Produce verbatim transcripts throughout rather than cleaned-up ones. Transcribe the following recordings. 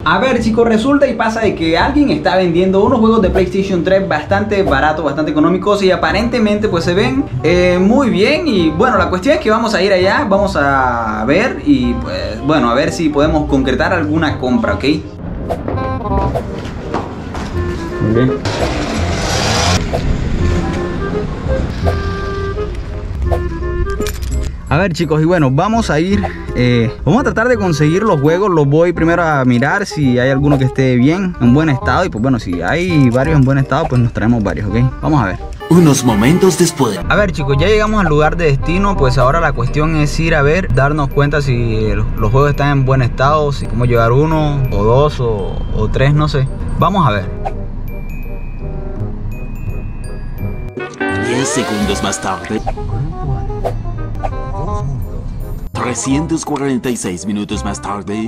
A ver chicos, resulta y pasa de que alguien está vendiendo unos juegos de PlayStation tres bastante baratos, bastante económicos y aparentemente pues se ven eh, muy bien. Y bueno, la cuestión es que vamos a ir allá, vamos a ver y pues bueno, a ver si podemos concretar alguna compra, ¿ok? Muy bien. A ver chicos, y bueno, vamos a ir, eh, vamos a tratar de conseguir los juegos. Los voy primero a mirar si hay alguno que esté bien, en buen estado. Y pues bueno, si hay varios en buen estado, pues nos traemos varios, ¿ok? Vamos a ver. Unos momentos después. A ver chicos, ya llegamos al lugar de destino. Pues ahora la cuestión es ir a ver, darnos cuenta si los juegos están en buen estado, si podemos llevar uno, o dos, o, o tres, no sé. Vamos a ver. diez segundos más tarde. trescientos cuarenta y seis minutos más tarde.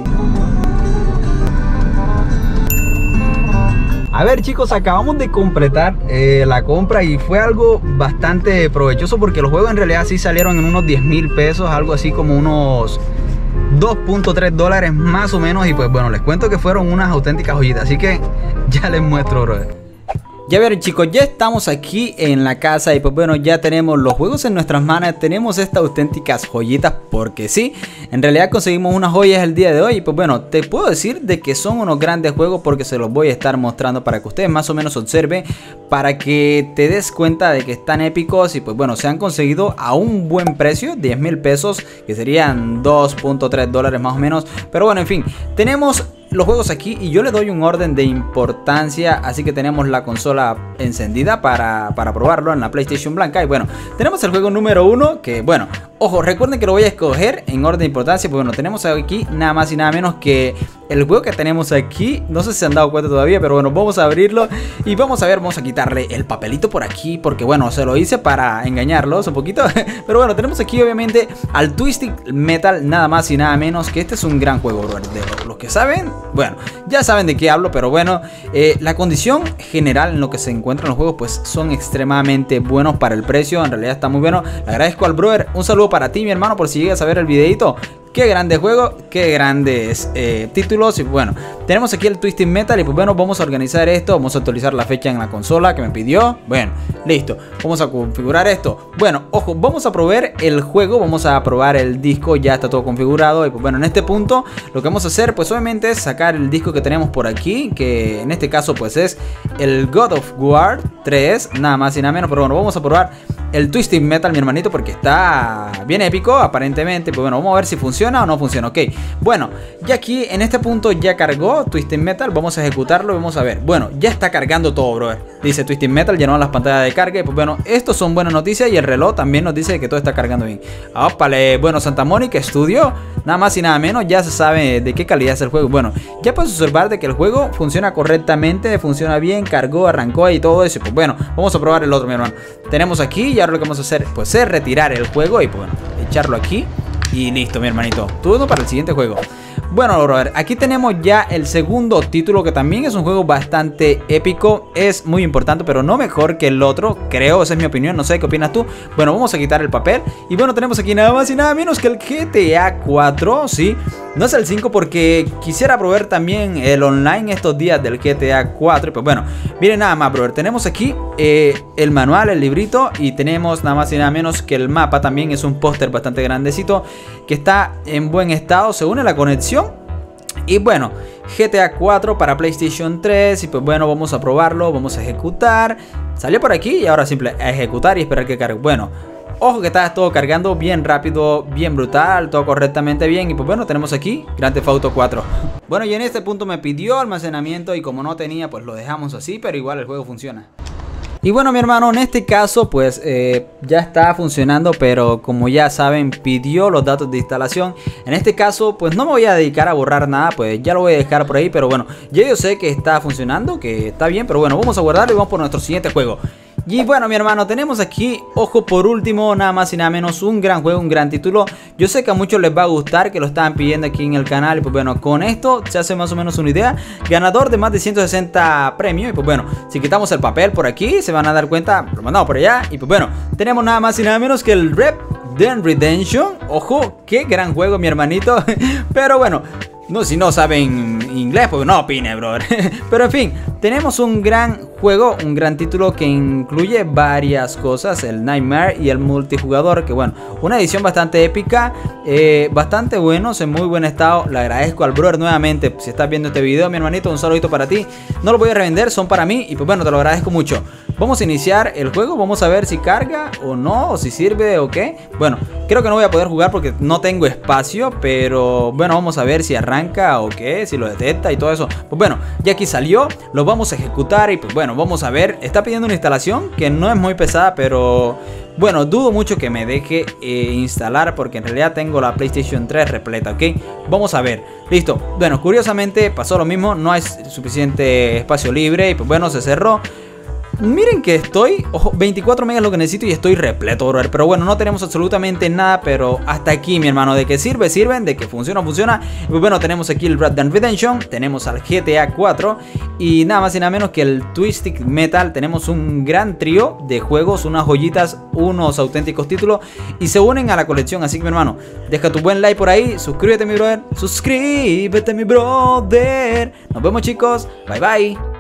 A ver chicos, acabamos de completar eh, la compra y fue algo bastante provechoso porque los juegos en realidad sí salieron en unos diez mil pesos, algo así como unos dos punto tres dólares más o menos. Y pues bueno, les cuento que fueron unas auténticas joyitas, así que ya les muestro, brother. Ya ver chicos, ya estamos aquí en la casa y pues bueno, ya tenemos los juegos en nuestras manos. Tenemos estas auténticas joyitas porque sí, en realidad conseguimos unas joyas el día de hoy. Y pues bueno, te puedo decir de que son unos grandes juegos porque se los voy a estar mostrando para que ustedes más o menos observen, para que te des cuenta de que están épicos. Y pues bueno, se han conseguido a un buen precio, diez mil pesos, que serían dos punto tres dólares más o menos. Pero bueno, en fin, tenemos los juegos aquí y yo le doy un orden de importancia. Así que tenemos la consola encendida para, para probarlo en la PlayStation blanca. Y bueno, tenemos el juego número uno, que bueno, ojo, recuerden que lo voy a escoger en orden de importancia. Pues bueno, tenemos aquí nada más y nada menos que el juego que tenemos aquí. No sé si se han dado cuenta todavía, pero bueno, vamos a abrirlo y vamos a ver, vamos a quitarle el papelito por aquí, porque bueno, se lo hice para engañarlos un poquito. Pero bueno, tenemos aquí obviamente al Twisted Metal, nada más y nada menos, que este es un gran juego, bro. De los que saben, bueno, ya saben de qué hablo. Pero bueno, eh, la condición general en lo que se encuentran los juegos pues son extremadamente buenos para el precio. En realidad está muy bueno. Le agradezco al brother, un saludo para ti mi hermano, por si llegas a ver el videito. Qué grande juego, qué grandes eh, títulos. Y bueno, tenemos aquí el Twisted Metal. Y pues bueno, vamos a organizar esto. Vamos a actualizar la fecha en la consola que me pidió. Bueno, listo, vamos a configurar esto. Bueno, ojo, vamos a probar el juego. Vamos a probar el disco, ya está todo configurado. Y pues bueno, en este punto lo que vamos a hacer pues obviamente es sacar el disco que tenemos por aquí, que en este caso pues es el God of War tres, nada más y nada menos. Pero bueno, vamos a probar el Twisted Metal, mi hermanito, porque está bien épico aparentemente. Pues bueno, vamos a ver si funciona o no funciona, ok. Bueno, ya aquí en este punto ya cargó Twisted Metal. Vamos a ejecutarlo y vamos a ver. Bueno, ya está cargando todo, brother. Dice Twisted Metal, llenó las pantallas de carga. Y pues bueno, estos son buenas noticias. Y el reloj también nos dice que todo está cargando bien. Ópale, bueno, Santa Mónica Studio, nada más y nada menos, ya se sabe de qué calidad es el juego. Bueno, ya puedes observar de que el juego funciona correctamente, funciona bien, cargó, arrancó y todo eso. Pues bueno, vamos a probar el otro, mi hermano. Tenemos aquí y ahora lo que vamos a hacer pues es retirar el juego y pues bueno, echarlo aquí. Y listo, mi hermanito, todo para el siguiente juego. Bueno, brother, aquí tenemos ya el segundo título, que también es un juego bastante épico. Es muy importante, pero no mejor que el otro, creo, esa es mi opinión, no sé qué opinas tú. Bueno, vamos a quitar el papel. Y bueno, tenemos aquí nada más y nada menos que el G T A cuatro, sí. No es el cinco porque quisiera probar también el online estos días del G T A cuatro. Y pues bueno, miren nada más, brother, tenemos aquí eh, el manual, el librito. Y tenemos nada más y nada menos que el mapa. También es un póster bastante grandecito que está en buen estado, se une la conexión. Y bueno, G T A cuatro para PlayStation tres. Y pues bueno, vamos a probarlo, vamos a ejecutar. Salió por aquí y ahora simple a ejecutar y esperar que cargue. Bueno, ojo que está todo cargando bien rápido, bien brutal, todo correctamente bien. Y pues bueno, tenemos aquí Grand Theft Auto cuatro. Bueno, y en este punto me pidió almacenamiento y como no tenía, pues lo dejamos así, pero igual el juego funciona. Y bueno, mi hermano, en este caso pues eh, ya está funcionando, pero como ya saben, pidió los datos de instalación. En este caso pues no me voy a dedicar a borrar nada, pues ya lo voy a dejar por ahí. Pero bueno, ya yo sé que está funcionando, que está bien, pero bueno, vamos a guardarlo y vamos por nuestro siguiente juego. Y bueno, mi hermano, tenemos aquí, ojo, por último, nada más y nada menos, un gran juego, un gran título. Yo sé que a muchos les va a gustar, que lo estaban pidiendo aquí en el canal. Y pues bueno, con esto se hace más o menos una idea. Ganador de más de ciento sesenta premios. Y pues bueno, si quitamos el papel por aquí, se van a dar cuenta, lo mandamos por allá. Y pues bueno, tenemos nada más y nada menos que el Red Dead Redemption. Ojo, qué gran juego, mi hermanito. Pero bueno, no, si no saben inglés, pues no opine, brother. Pero en fin, tenemos un gran juego, un gran título que incluye varias cosas, el Nightmare y el multijugador, que bueno, una edición bastante épica, eh, bastante buenos, en muy buen estado. Le agradezco al brother nuevamente, si estás viendo este video, mi hermanito, un saludito para ti. No lo voy a revender, son para mí y pues bueno, te lo agradezco mucho. Vamos a iniciar el juego, vamos a ver si carga o no, o si sirve o qué. Bueno, creo que no voy a poder jugar porque no tengo espacio, pero bueno, vamos a ver si arranca o qué, si lo detecta y todo eso. Pues bueno, ya aquí salió, lo vamos a ejecutar y pues bueno, vamos a ver. Está pidiendo una instalación que no es muy pesada, pero bueno, dudo mucho que me deje eh, instalar porque en realidad tengo la PlayStation tres repleta, ¿ok? Vamos a ver, listo. Bueno, curiosamente pasó lo mismo, no hay suficiente espacio libre y pues bueno, se cerró. Miren que estoy, ojo, veinticuatro megas lo que necesito y estoy repleto, brother. Pero bueno, no tenemos absolutamente nada, pero hasta aquí, mi hermano. De que sirve, sirven, de que funciona, funciona. Y pues bueno, tenemos aquí el Red Dead Redemption, tenemos al G T A cuatro y nada más y nada menos que el Twisted Metal. Tenemos un gran trío de juegos, unas joyitas, unos auténticos títulos y se unen a la colección. Así que, mi hermano, deja tu buen like por ahí, suscríbete, mi brother, suscríbete, mi brother. Nos vemos, chicos, bye bye.